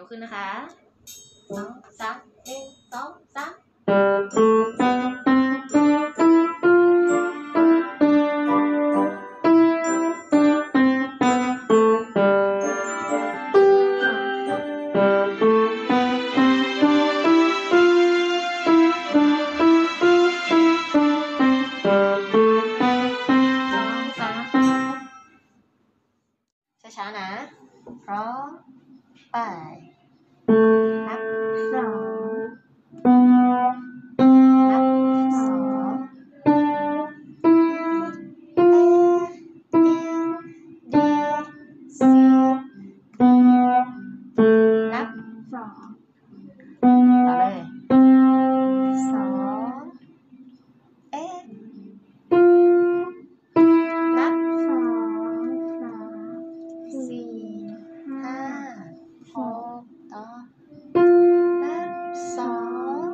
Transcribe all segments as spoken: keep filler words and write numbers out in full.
กขึ้นนะคะสองสามหนึ่งสองสามช้าๆนะพร้อมไปนับสองนับสองเอเอดีซีนับสองต่อเลยสองเอนับสองสามสี่ห้าหกต่อนับสอง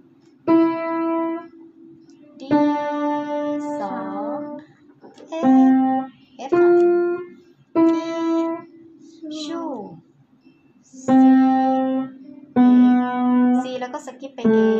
ดีสองเอเอฟค่ะอีชูซีเอซีแล้วก็สกิปไปเอ